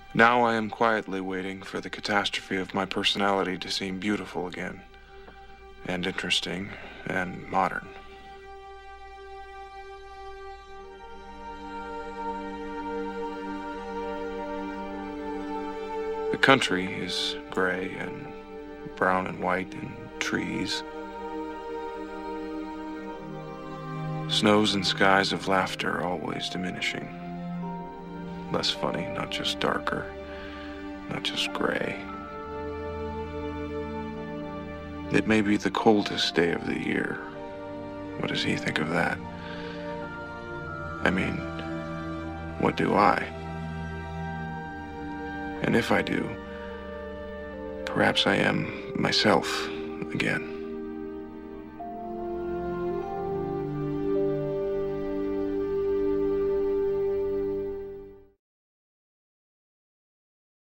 Now I am quietly waiting for the catastrophe of my personality to seem beautiful again, and interesting, and modern. The country is gray and brown and white and trees. Snows and skies of laughter always diminishing. Less funny, not just darker, not just gray. It may be the coldest day of the year. What does he think of that? I mean, what do I? And if I do, perhaps I am myself again.